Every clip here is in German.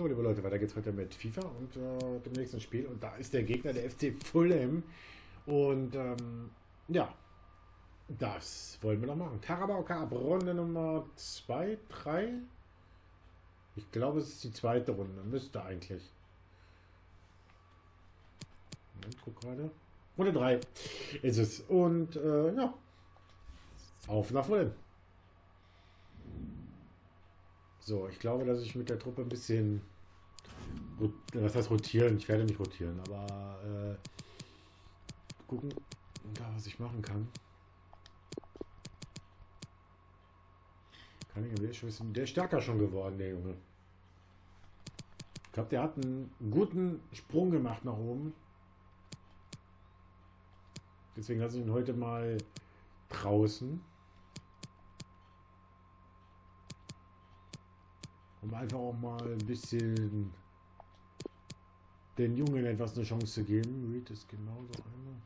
So, liebe Leute, weiter geht's heute mit FIFA und dem nächsten Spiel. Und da ist der Gegner, der FC Fulham. Und ja, das wollen wir noch machen. Carabao Cup, Runde Nummer 2, 3. Ich glaube, es ist die zweite Runde. Müsste eigentlich. Moment, guck gerade. Runde 3 ist es. Und ja, auf nach Fulham. So, ich glaube, dass ich mit der Truppe ein bisschen, was heißt rotieren? Ich werde nicht rotieren, aber gucken, was ich machen kann. Der ist stärker schon geworden, der Junge. Ich glaube, der hat einen guten Sprung gemacht nach oben. Deswegen lasse ich ihn heute mal draußen. Um einfach auch mal ein bisschen den Jungen etwas eine Chance zu geben. Reed ist genauso einer.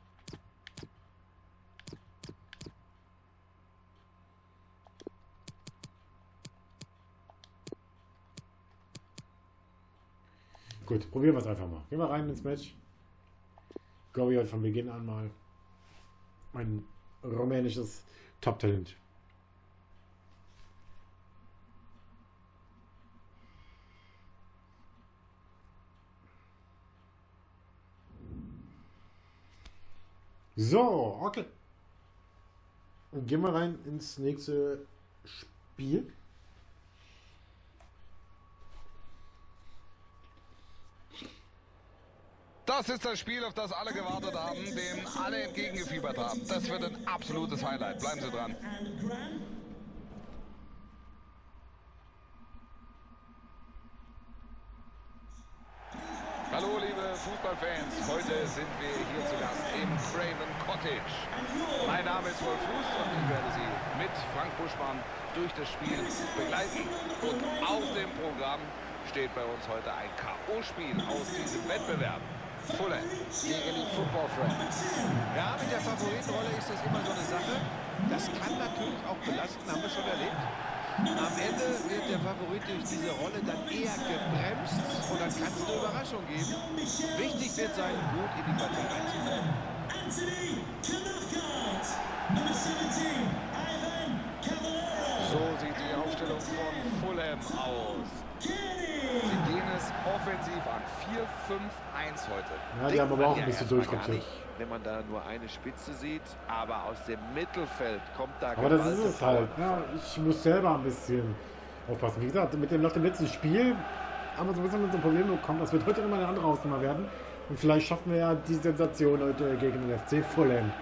Gut, probieren wir es einfach mal. Gehen wir rein ins Match. Gobi hat von Beginn an mal ein rumänisches Top-Talent. So, okay. Und gehen wir rein ins nächste Spiel. Das ist das Spiel, auf das alle gewartet haben, dem alle entgegengefiebert haben. Das wird ein absolutes Highlight. Bleiben Sie dran. Hallo liebe Fußballfans, heute sind wir hier zu Gast im Craven Cottage. Mein Name ist Wolf Fuß und ich werde Sie mit Frank Buschmann durch das Spiel begleiten. Und auf dem Programm steht bei uns heute ein K.O.-Spiel aus diesem Wettbewerb. Fulham gegen die Football Friends. Ja, mit der Favoritenrolle ist das immer so eine Sache. Das kann natürlich auch belasten, haben wir schon erlebt. Am Ende wird der Favorit durch diese Rolle dann eher gebremst und dann kann es eine Überraschung geben. Wichtig wird sein, gut in die Partie reinzukommen. So sieht die Aufstellung von Fulham aus. Sie gehen es offensiv an. 4-5-1 heute. Ja, die haben aber auch ein bisschen durchrotiert. Wenn man da nur eine Spitze sieht, aber aus dem Mittelfeld kommt da... Aber das ist es halt. Ja, ich muss selber ein bisschen aufpassen. Wie gesagt, nach dem letzten Spiel haben wir so ein bisschen unser Problem bekommen. Das wird heute immer eine andere Hausnummer werden. Und vielleicht schaffen wir ja die Sensation heute gegen den FC Fulham.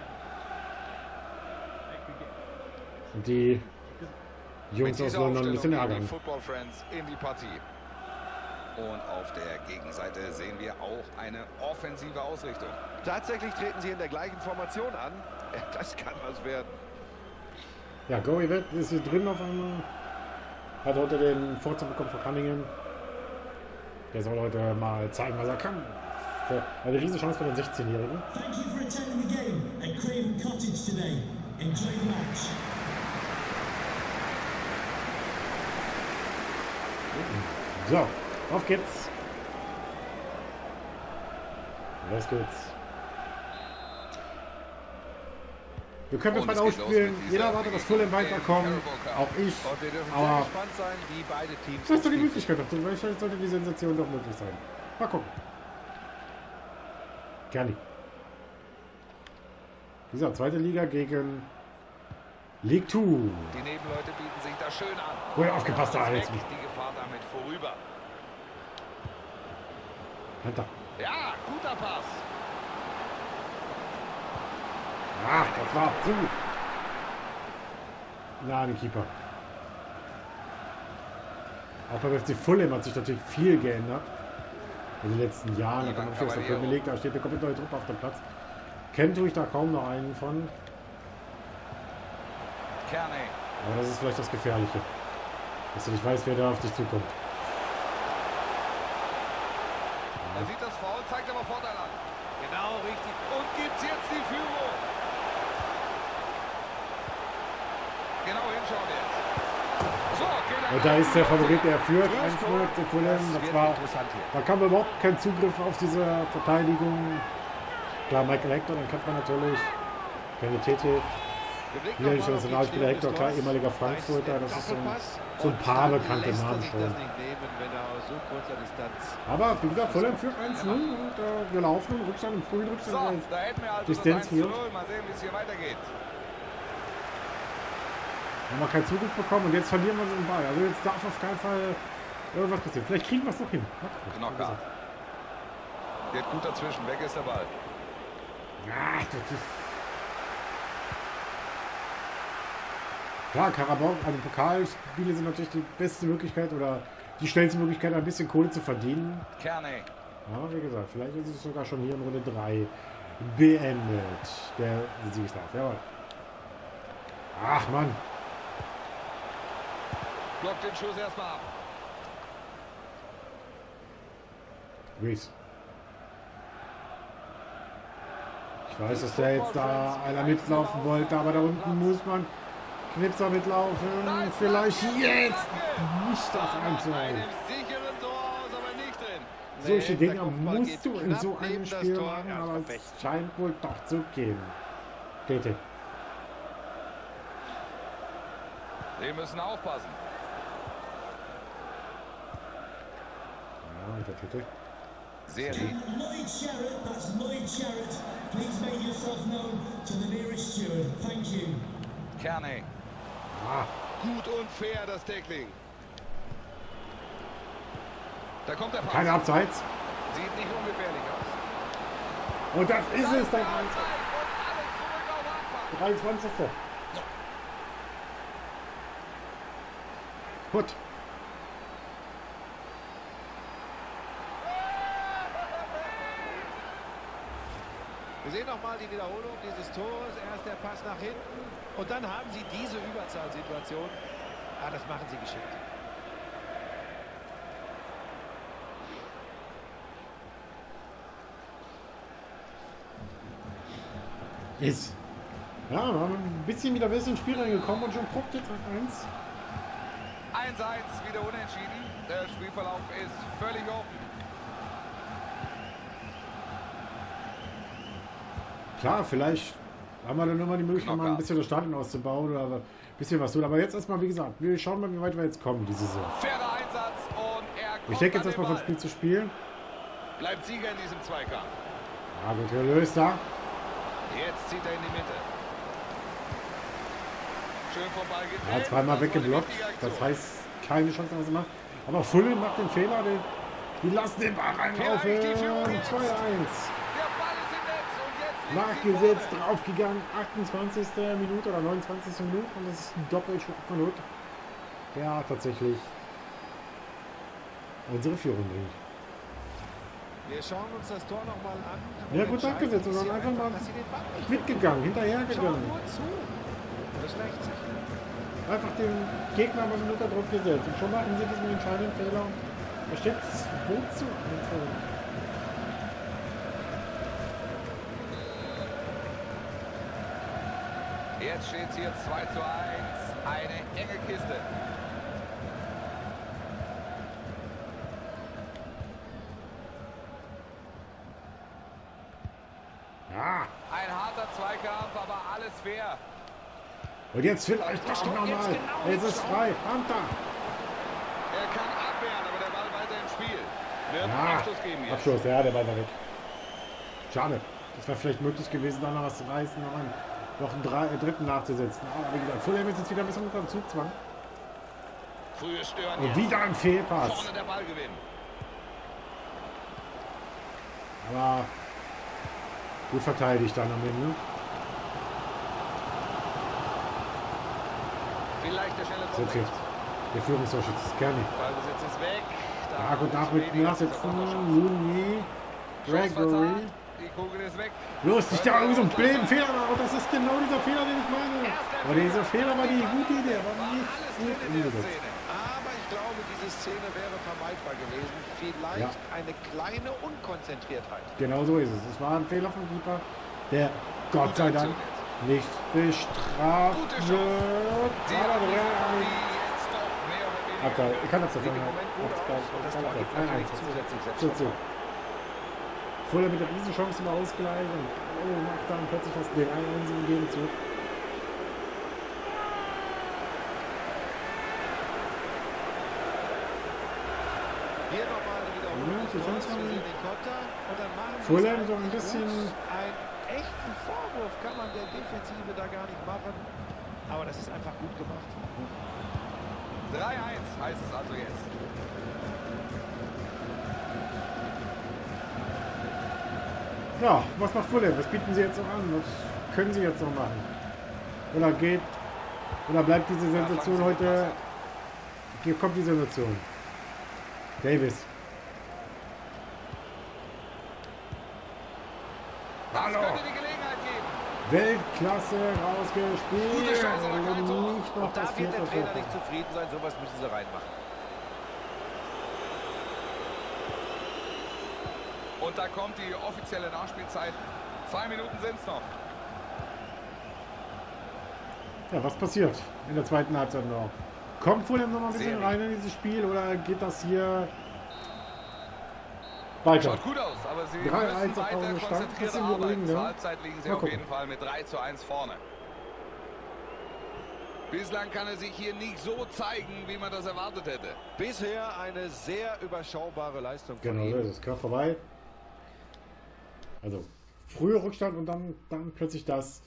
Und die Jungs aus London ein bisschen ärgern. Football Friends in die Partie. Und auf der Gegenseite sehen wir auch eine offensive Ausrichtung. Tatsächlich treten sie in der gleichen Formation an. Das kann was werden. Ja, Goey ist hier drin auf einmal. Hat heute den Vorzug bekommen von Cunningham. Der soll heute mal zeigen, was er kann. Eine riesige Chance für den 16-Jährigen. So, auf geht's. Los geht's. Wir können das bald ausspielen. Jeder erwartet, dass Fulham weiterkommt. Auch ich. Aber Gespannt sein, wie beide Teams... das ist doch die Möglichkeit dazu. Vielleicht sollte die Sensation doch möglich sein. Mal gucken. Gerne. Wie gesagt, zweite Liga gegen League 2. Die Nebenleute bieten sich da schön an. Oh ja, aufgepasst, da alles. Die Gefahr damit vorüber. Alter. Ja, guter Pass. Ah, das war zu. Na, den Keeper. Auch beim FC Fulham hat sich natürlich viel geändert. In den letzten Jahren. Da kann man aus der Premier League, da steht eine komplett neue Truppe auf dem Platz. Kennt tue ich da kaum noch einen von. Kearney. Aber das ist vielleicht das Gefährliche. Dass du nicht weißt, wer da auf dich zukommt. Er sieht das Foul, zeigt aber Vorteil an. Genau, richtig. Und gibt's jetzt die Führung. Genau hinschauen jetzt. So, geht Und da ist der Favorit, der führt 1-0 zu Fulham. Da kam überhaupt kein Zugriff auf diese Verteidigung. Klar, Michael Hector, dann kennt man natürlich. Keine TT. Hier ist der Nationalspieler Hector, klar, ehemaliger Frankfurter. Das ist so ein paar bekannte Namen schon. Aber wie gesagt, Fulham führt 1-0 und wir laufen im Rückstand, im frühen Rückstand. Distanz hier. Mal sehen, wie es hier weitergeht. Haben wir keinen Zugriff bekommen und jetzt verlieren wir den Ball. Also jetzt darf auf keinen Fall irgendwas passieren. Vielleicht kriegen wir es noch hin. Knocker. Geht gut dazwischen. Weg ist der Ball. Ja, das ist... Klar, Carabao, also Pokalspiele sind natürlich die beste Möglichkeit oder die schnellste Möglichkeit, ein bisschen Kohle zu verdienen. Kearney. Ja, wie gesagt, vielleicht ist es sogar schon hier in Runde 3 beendet. Der Siegslauf. Jawohl. Ach, Mann. Blockt den Schuss erstmal ab. Reese. Ich weiß, dass der jetzt da einer mitlaufen wollte, aber da unten muss man Knipser mitlaufen. Vielleicht jetzt nicht das Einzel. Solche Dinger musst du in so einem Spiel machen, aber es scheint wohl doch zu gehen. Bitte. Wir müssen aufpassen. Ja, der Titel. Seri. Lloyd Sherrod, that's Lloyd Sherrod. Please make yourself known to the nearest steward. Thank you. Kearney. Ah, Gut und fair, das Tackling. Da kommt der Pass. keine Abseits. Sieht nicht ungefährlich aus. Und das ist es, dein 23. Gut. Wir sehen nochmal die Wiederholung dieses Tores. Erst der Pass nach hinten und dann haben sie diese Überzahlsituation. Ah, das machen sie geschickt. Ist. Ja, wir haben ein bisschen wieder besser ins Spiel reingekommen und schon guckt jetzt 1. 1-1, wieder unentschieden. Der Spielverlauf ist völlig offen. Klar, vielleicht haben wir dann nochmal die Möglichkeit, mal ein bisschen das Stadion auszubauen oder ein bisschen was tun. Aber jetzt erstmal, wie gesagt, wir schauen mal, wie weit wir jetzt kommen, diese Saison. Fairer Einsatz und er kommt. Ich denke jetzt an den erstmal von Ball. Spiel zu Spiel. Bleibt Sieger in diesem Zweikampf. Ja, gut gelöst da. Jetzt zieht er in die Mitte. Schön vom Ball gedreht. Ja, zweimal Das war die weggeblockt. richtige Das Aktion. heißt, keine Chance, was er macht. Aber Fulham macht den Fehler. Die lassen den Ball reinlaufen. 2-1. Vielleicht die Führung jetzt. Der Ball ist im Netz und jetzt liegt Nachgesetzt, draufgegangen. 28. Minute oder 29. Minute. Und das ist ein Doppelschlag von Hood. Der tatsächlich unsere Führung bringt. Wir schauen uns das Tor nochmal an. Ja, gut nachgesetzt. Und dann einfach mal mitgegangen, hinterhergegangen. Nur zu. Das rächt sich. Einfach den Gegner mal unter Druck gesetzt. Und schon machen sie diesen entscheidenden Fehler. Da steht 2-1. Jetzt steht es hier 2-1. Eine enge Kiste. Ja. Ein harter Zweikampf, aber alles fair. Und jetzt vielleicht doch nochmal. Es ist frei. Hunter. Er kann abwehren, aber der Ball weiter im Spiel. Wird Ja. Abschluss geben jetzt. Abschluss, ja, der Ball war weg. Schade. Das wäre vielleicht möglich gewesen, da noch was zu reißen, noch einen dritten nachzusetzen. Aber wie gesagt, Fulham ist jetzt wieder ein bisschen unter dem Zugzwang. Frühe Stören Und jetzt. wieder ein Fehlpass. Vorne der Ballgewinn. Aber gut verteidigt dann am Ende. Vielleicht der schnelle So, Kontext. der Führungstorschütze ist Kearney. Ballbesitz ist weg. Ja, gut, nachsetzen. Looney. Gregory. Die Kugel ist weg. Los, nicht da irgendwie so ein blöden Fehler. Und das ist genau dieser Fehler, den ich meine. Aber dieser Fehler war die gute Idee, aber nicht gut umgesetzt. Aber ich glaube, diese Szene wäre vermeidbar gewesen. Vielleicht eine kleine Unkonzentriertheit. Genau so ist es. Es war ein Fehler vom Keeper, der Gott sei Dank nicht bestraft Gute wird. Chance. Die Aber jetzt doch mehr oder Abteil. Ich kann das Sieht im sagen. Moment gut aus und das Tor gibt natürlich zusätzlich Selbstvertrauen. Vorher mit der Riesenchance im Ausgleich und macht dann plötzlich das den 1 im Gegenzug. Hier nochmal die Wiederholung des Tors. Wir sehen den Konter und dann machen sie Fulham es so ein bisschen. Einen echten Vorwurf kann man der Defensive da gar nicht machen. Aber das ist einfach gut gemacht. 3-1 heißt es also jetzt. Ja, was macht Fulham? Was bieten sie jetzt noch an? Was können sie jetzt noch machen? Oder bleibt diese Sensation heute? Hier kommt die Sensation. Davis. Das könnte die Gelegenheit geben. Weltklasse rausgespielt. Gute Chance, aber kein Tor. Nicht noch Und da das wird der vierte Trainer Tor. nicht zufrieden sein. Sowas müssen sie reinmachen. Und da kommt die offizielle Nachspielzeit. 2 Minuten sind es noch. Ja, was passiert in der zweiten Halbzeit noch? Kommt Fulham noch mal ein bisschen Serie. rein in dieses Spiel oder geht das hier weiter? Schaut gut aus, aber sie 3-1 müssen auf weiter Stand. konzentriert Bisschen arbeiten. beruhigend, Zur ne? Halbzeit liegen sie Mal auf gucken. jeden Fall mit 3:1 vorne. Bislang kann er sich hier nicht so zeigen, wie man das erwartet hätte. Bisher eine sehr überschaubare Leistung von Genau, ihm. das ist klar vorbei. Also früher Rückstand und dann plötzlich das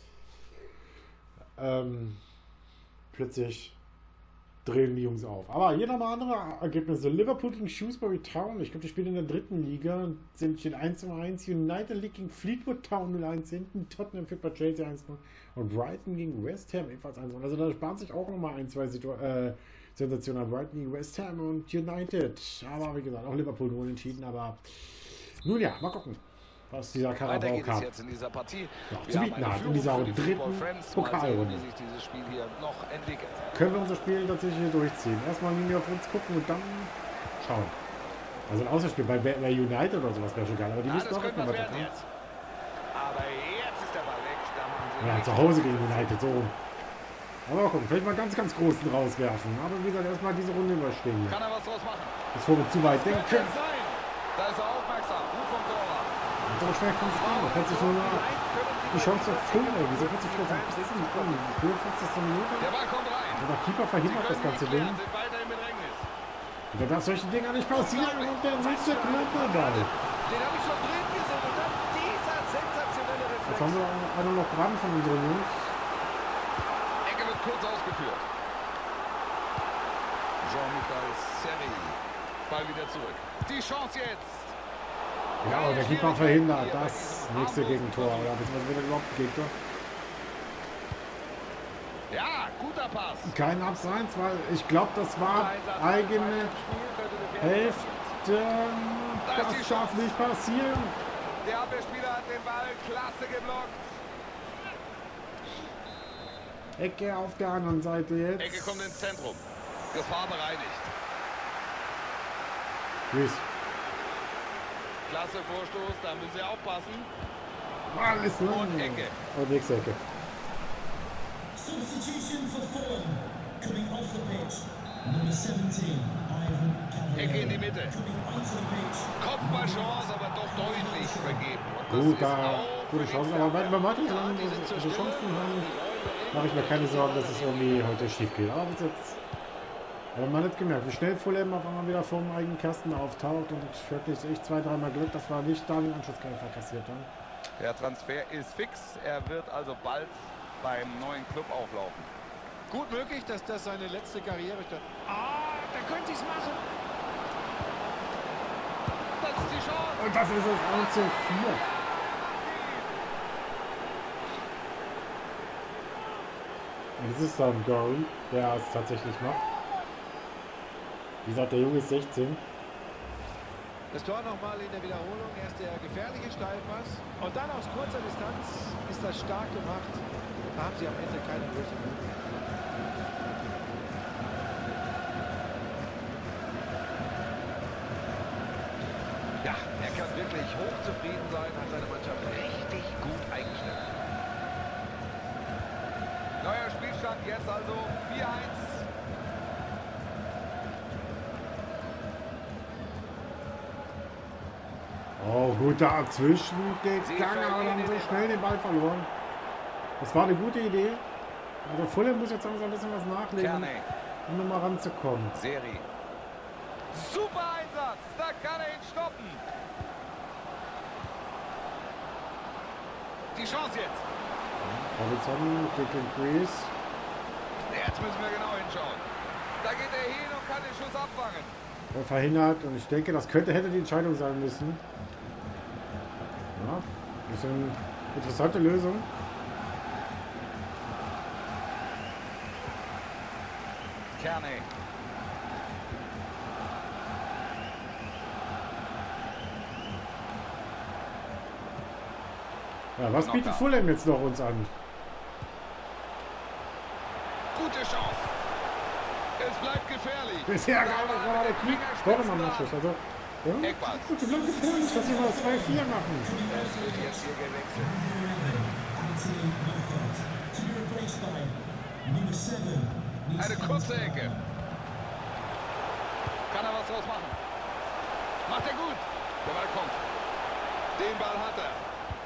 plötzlich drehen die Jungs auf. Aber hier nochmal andere Ergebnisse. Liverpool gegen Shrewsbury Town. Ich glaube, die spielen in der 3. Liga. Sind stehen 1:1. United League gegen Fleetwood Town 0:1 hinten. Tottenham führt bei Chelsea 1:0. Und Brighton gegen West Ham ebenfalls 1:0. Also da spart sich auch nochmal ein, zwei Sensationen. Brighton gegen West Ham und United. Aber wie gesagt, auch Liverpool nur entschieden. Aber nun ja, mal gucken, was dieser Weiter Carabao geht es Cup jetzt in dieser Partie. Ja, Wir zu haben bieten eine hat in Führung dieser für die 3. Football Friends. Mal sehen, Pokalrunde. wie sich dieses Spiel hier noch entwickelt. Können wir unser Spiel tatsächlich durchziehen. Erstmal Linie auf uns gucken und dann schauen. Also ein Auswärtsspiel bei United oder sowas wäre schon geil. Aber die müssen Das auch könnte noch was weiter. werden jetzt. Aber jetzt ist der Ball weg. Da machen sie Ja, nichts. zu Hause gegen United, so rum. Aber mal gucken, vielleicht mal ganz großen rauswerfen. Aber wie gesagt, erstmal diese Runde überstehen. Kann er was draus machen? Bevor wir zu weit denken. Könnte es sein. Da ist er aufmerksam. Gut vom Torwart. So schnell kommt es an. Da hat sich nur noch die Chance auf Full. Wieso plötzlich wieder so ein bisschen 54. Minute? Der Ball kommt rein. Und der Keeper verhindert das ganze Ding. Sind weiter im Bedrängnis. Und da darf solche Dinger nicht passieren. Und der nächste Knöpfelball. Den habe ich schon drin gesehen. Und dann dieser sensationelle Jetzt Reflex. haben wir einer noch dran von unseren Jungs. Ecke wird kurz ausgeführt. Jean-Michel Seri. Ball wieder zurück. Die Chance jetzt. Ja, aber der Keeper verhindert das nächste Gegentor. Oder beziehungsweise wieder überhaupt ein Gegentor. Ja, guter Pass. Kein Abseits, weil ich glaube, das war eigene Hälfte. Das darf nicht passieren. Der Abwehrspieler hat den Ball klasse geblockt. Ecke auf der anderen Seite jetzt. Ecke kommt ins Zentrum. Gefahr bereinigt. Tschüss. Klasse Vorstoß, da müssen sie aufpassen. Mann, ist lang. Und Ecke. Und nächste Ecke. Substitution for Fulham. Coming off the pitch. Number 17, Ivan Cavalier. Ecke in die Mitte. Coming onto the pitch. Kopfballchance, aber doch deutlich vergeben. Und das ist auch Gute Chancen, aber bei Martin, solange wir so Chancen haben, mache ich mir keine Sorgen, dass es irgendwie heute schief geht. Aber bis jetzt. Aber man hat gemerkt, wie schnell Fulham auf einmal wieder vor dem eigenen Kasten auftaucht und wirklich echt 2-3 Mal Glück, dass wir nicht da den Anschlussgreifer kassiert haben. Der Transfer ist fix. Er wird also bald beim neuen Club auflaufen. Gut möglich, dass das seine letzte Karriere statt. Ah, da könnte ich es machen. Das ist die Chance. Und das ist es 1:4. Und das ist dann Gory, der es tatsächlich macht. Wie gesagt, der Junge ist 16. Das Tor nochmal in der Wiederholung. Erst der gefährliche Steilpass. Und dann aus kurzer Distanz ist das stark gemacht. Da haben sie am Ende keine Lösung. Ja, er kann wirklich hochzufrieden sein, hat seine Mannschaft richtig gut eingestellt. Neuer Spielstand jetzt also 4-1. Oh, gut da zwischengegangen, aber dann so schnell den Ball verloren. Das war eine gute Idee. Also Fulham muss jetzt langsam ein bisschen was nachlegen, Kearney. um nochmal ranzukommen. Seri. Super Einsatz. Da kann er ihn stoppen. Die Chance jetzt. Robinson, Declan Grease. Jetzt müssen wir genau hinschauen. Da geht er hin und kann den Schuss abfangen. Verhindert und ich denke, das hätte die Entscheidung sein müssen. Ja, das ist eine interessante Lösung. Kearney. Ja, was Noch bietet da. Fulham jetzt noch uns an? Gute Chance. Es bleibt gefährlich. Bisher gerade der Krieg. Bordemann-Schuss. Also, ja, Eckball. gut, die bleibt gefährlich, dass sie mal 2-4 machen. Es wird jetzt hier gewechselt. Eine kurze Ecke. Kann er was draus machen? Macht er gut. Der Ball kommt. Den Ball hat er.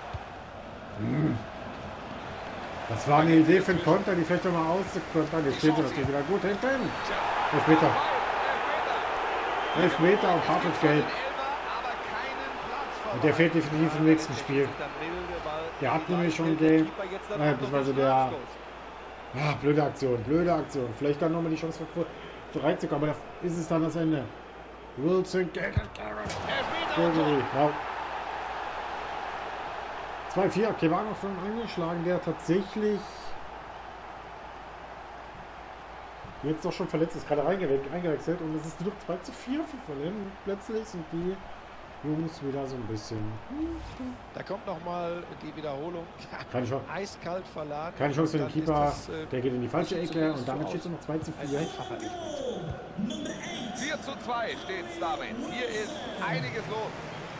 Das war eine Idee für den Konter, die vielleicht nochmal auszukontern. Jetzt steht sie natürlich wieder gut hinten. Tja, 11 Meter. Elfmeter. 11 Meter und Patrick gelb. Aber keinen Platz Und der fehlt definitiv im nächsten Spiel. Der hat nämlich schon gelb. Beziehungsweise der... Ah, blöde Aktion, blöde Aktion. Vielleicht dann nochmal die Chance für reinzukommen, aber da ist es dann das Ende. Wilson, Elfmeter. ja. 2-4, okay, war noch von angeschlagen, der tatsächlich jetzt doch schon verletzt ist, gerade eingewechselt und es ist nur 2-4 für Fulham. Plötzlich sind die Jungs wieder so ein bisschen. Da kommt nochmal die Wiederholung. Keine Chance, Eiskalt verladen. keine Chance für den Dann Keeper, ist das, der geht in die falsche sieht Ecke zumindest und damit so steht es noch 2-4. ein einfacher Elfmeter. 4:2 steht es damit. Hier ist einiges los.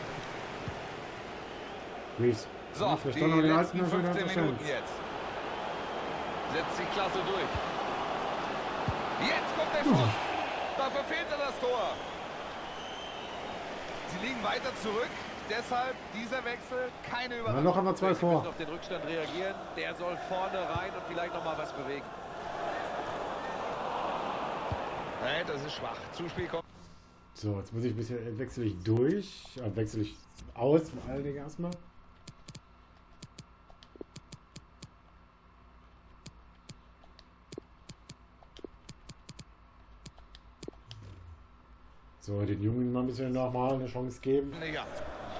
Reeves. So, Ja, die vielleicht doch noch den letzten alten 15 Chance. Minuten jetzt. Setzt die Klasse durch. Jetzt kommt der Schuss. Dafür fehlt er das Tor. Sie liegen weiter zurück. Deshalb dieser Wechsel keine Ja, Überraschung. noch haben wir 2 Wir vor. müssen auf den Rückstand reagieren. Der soll vorne rein und vielleicht noch mal was bewegen. Nein, das ist schwach. Zuspiel kommt. So, jetzt muss ich ein bisschen, wechsle ich durch, wechsle ich aus, vor allen Dingen erstmal. So, den Jungen mal ein bisschen nochmal eine Chance geben. Nicht ab.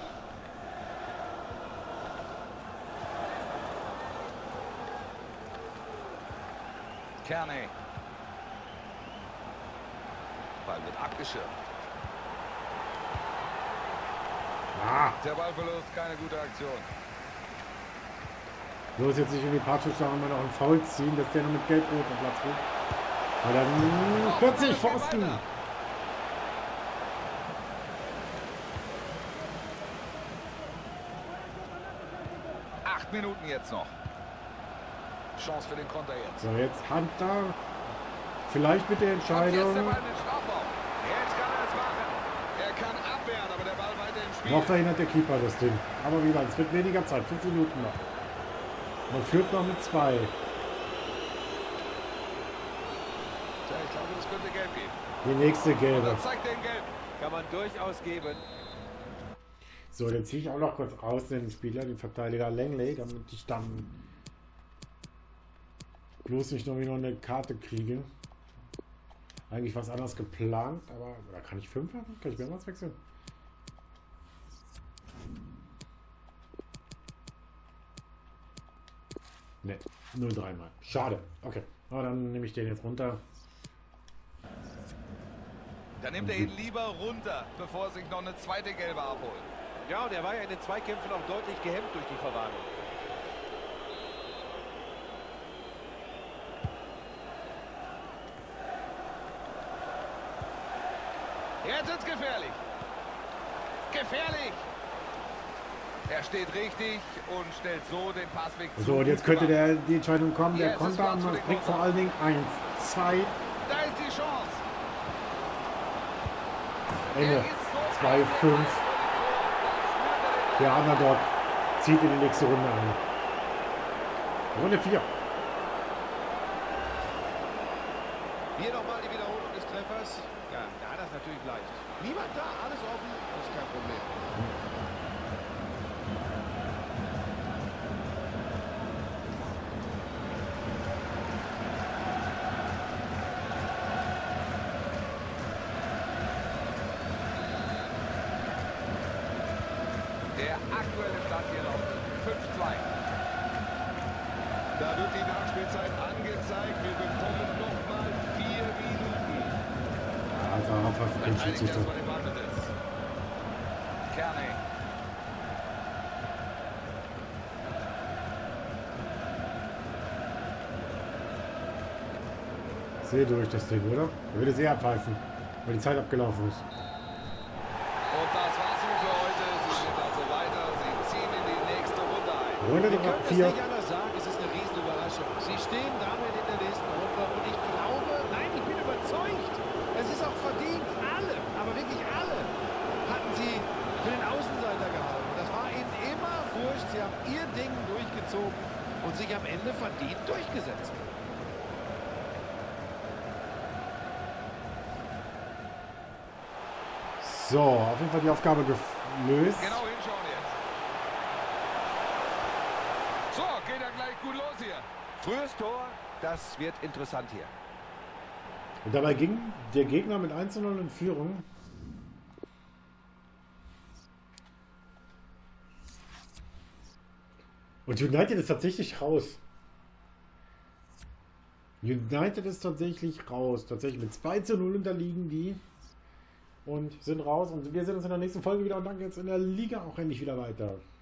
Kearney. Ball wird abgeschirmt. Ah, Der Ballverlust, keine gute Aktion. bloß jetzt nicht irgendwie Patrick da immer noch einen Foul ziehen, dass der noch mit Gelb-Rot am Platz liegt. Weil dann plötzlich Pfosten. Weiter. Acht Minuten jetzt noch. Chance für den Konter jetzt. So, jetzt Hunter. Vielleicht mit der Und jetzt der Entscheidung. Ball mit Strafraum. Jetzt kann er es machen. Er kann abwehren, aber der Ball weiter im Spiel. Noch verhindert der Keeper das Ding. Aber wieder, es wird weniger Zeit. 5 Minuten noch. Man führt noch mit 2. Tja, ich glaube, das könnte gelb geben. Die nächste gelbe. Dann zeigt er ihn gelb. Kann man durchaus geben. So, dann ziehe ich auch noch kurz raus den Spieler, den Verteidiger Langley, damit ich dann bloß nicht noch wieder eine Karte kriege. Eigentlich was anderes geplant, aber oder kann ich 5 machen? Kann ich mehrmals wechseln? Ne, nur 3-mal. Schade. Okay, aber dann nehme ich den jetzt runter. Dann nimmt er ihn lieber runter, bevor er sich noch eine zweite gelbe abholt. Ja, und er war ja in den Zweikämpfen auch deutlich gehemmt durch die Verwarnung. Jetzt wird's gefährlich. Gefährlich. Er steht richtig und stellt so den Passweg zu. So, und jetzt könnte die Entscheidung kommen. Der Jetzt ist Konter Platz für den bringt Konter. vor allen Dingen 1, 2, Da ist die Chance. Ende. Er ist so 2, 5. Der Underdog zieht in die nächste Runde ein. Runde 4. Hier nochmal die Wiederholung des Treffers. Ja, da hat das natürlich leicht. Niemand da, alles offen, das ist kein Problem. Der aktuelle Stand hier lautet 5:2. Da wird die Nachspielzeit angezeigt. Wir bekommen nochmal 4 Minuten. Ja, also einfach kein Verteidigt Schiedsrichter. erstmal den Ballbesitz. Kearney. Sehe durch das Ding, oder? Er würde es eher abpfeifen, weil die Zeit abgelaufen ist. Und das war's nun für heute. Sie sind also weiter. Sie ziehen in die nächste Runde ein. Runde Wir können Nummer es 4. nicht anders sagen, es ist eine Riesenüberraschung. Sie stehen damit in der nächsten Runde und ich glaube, nein, ich bin überzeugt, es ist auch verdient. Alle, aber wirklich alle, hatten sie für den Außenseiter gehalten. Das war ihnen immer wurscht. Sie haben ihr Ding durchgezogen und sich am Ende verdient durchgesetzt. So, auf jeden Fall die Aufgabe gelöst. Genau hinschauen jetzt. So, geht ja gleich gut los hier. Frühes Tor, das wird interessant hier. Und dabei ging der Gegner mit 1:0 in Führung. Und United ist tatsächlich raus. United ist tatsächlich raus. Tatsächlich mit 2:0 unterliegen die. Und sind raus. Und wir sehen uns in der nächsten Folge wieder. Und dann geht es in der Liga auch endlich wieder weiter.